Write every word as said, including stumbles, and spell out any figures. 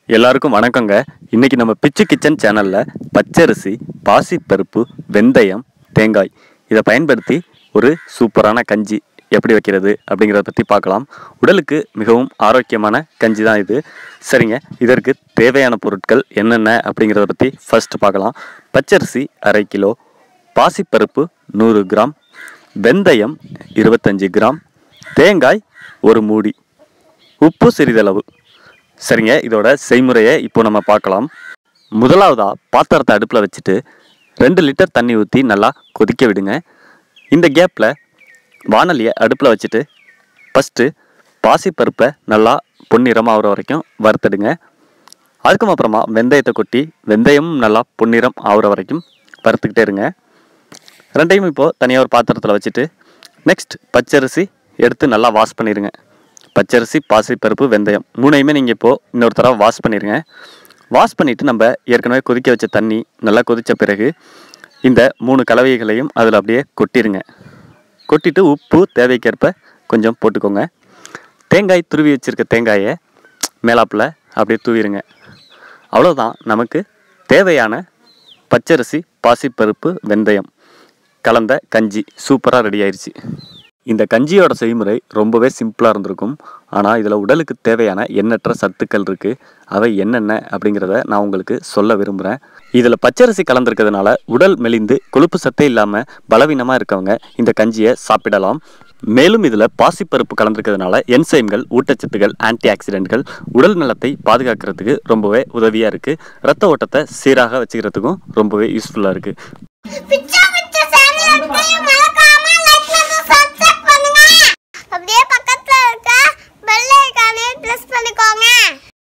எல்லாருக்கும் வணக்கங்க. இன்னைக்கு நம்ம பிச்சு கிச்சன் சேனல்ல பச்சரிசி, பாசிப்பருப்பு, வெந்தயம், தேங்காய் இதை பயன்படுத்தி ஒரு சூப்பரான கஞ்சி எப்படி வைக்கிறது அப்படிங்கிறத பற்றி பார்க்கலாம். உடலுக்கு மிகவும் ஆரோக்கியமான கஞ்சி தான் இது. சரிங்க, இதற்கு தேவையான பொருட்கள் என்னென்ன அப்படிங்கிறத பற்றி ஃபர்ஸ்ட் பார்க்கலாம். பச்சரிசி அரை கிலோ, பாசிப்பருப்பு நூறு கிராம், வெந்தயம் இருபத்தஞ்சி கிராம், தேங்காய் ஒரு மூடி, உப்பு சிறிதளவு. சரிங்க, இதோட செய்முறையை இப்போ நம்ம பார்க்கலாம். முதலாவதாக பாத்திரத்தை அடுப்பில் வச்சுட்டு ரெண்டு லிட்டர் தண்ணி ஊற்றி நல்லா கொதிக்க விடுங்க. இந்த கேப்பில் வானலியை அடுப்பில் வச்சுட்டு ஃபஸ்ட்டு பாசிப்பருப்பை நல்லா பொன்னிறமாக ஆகிற வரைக்கும் வறுத்துடுங்க. அதுக்கும் அப்புறமா வெந்தயத்தை கொட்டி வெந்தயமும் நல்லா பொன்னிறம் ஆகிற வரைக்கும் வறுத்துக்கிட்டே இருங்க. ரெண்டையும் இப்போது தனியாக ஒரு பாத்திரத்தில் வச்சுட்டு நெக்ஸ்ட் பச்சரிசி எடுத்து நல்லா வாஷ் பண்ணிடுங்க. பச்சரிசி, பாசிப்பருப்பு, வெந்தயம் மூணையுமே நீங்கள் இப்போது இன்னொரு தடவை வாஷ் பண்ணிடுங்க. வாஷ் பண்ணிவிட்டு நம்ம ஏற்கனவே கொதிக்க வச்ச தண்ணி நல்லா கொதித்த பிறகு இந்த மூணு கலவைகளையும் அதில் அப்படியே கொட்டிடுங்க. கொட்டிட்டு உப்பு தேவைக்கேற்ப கொஞ்சம் போட்டுக்கோங்க. தேங்காய் துருவி வச்சுருக்க தேங்காயை மேலாப்பில் அப்படியே தூவிடுங்க. அவ்வளோதான், நமக்கு தேவையான பச்சரிசி, பாசிப்பருப்பு, வெந்தயம் கலந்த கஞ்சி சூப்பராக ரெடி ஆயிடுச்சு. இந்த கஞ்சியோட செய்முறை ரொம்பவே சிம்பிளாக இருந்திருக்கும். ஆனால் இதில் உடலுக்கு தேவையான எண்ணற்ற சத்துக்கள் இருக்குது. அவை என்னென்ன அப்படிங்கிறத நான் உங்களுக்கு சொல்ல விரும்புகிறேன். இதில் பச்சரிசி கலந்துருக்கிறதுனால உடல் மெலிந்து கொழுப்பு சத்தே இல்லாமல் பலவீனமாக இருக்கவங்க இந்த கஞ்சியை சாப்பிடலாம். மேலும் இதில் பாசிப்பருப்பு கலந்துருக்கிறதுனால என்சைம்கள், ஊட்டச்சத்துக்கள், ஆன்டி ஆக்சிடென்ட்கள் உடல் நலத்தை பாதுகாக்கிறதுக்கு ரொம்பவே உதவியாக இருக்குது. ரத்த ஓட்டத்தை சீராக வச்சுக்கிறதுக்கும் ரொம்பவே யூஸ்ஃபுல்லாக இருக்குது. அப்படியே பக்கத்துல இருக்க பெல் ஐகானை பிரஸ் பண்ணிக்கோங்க.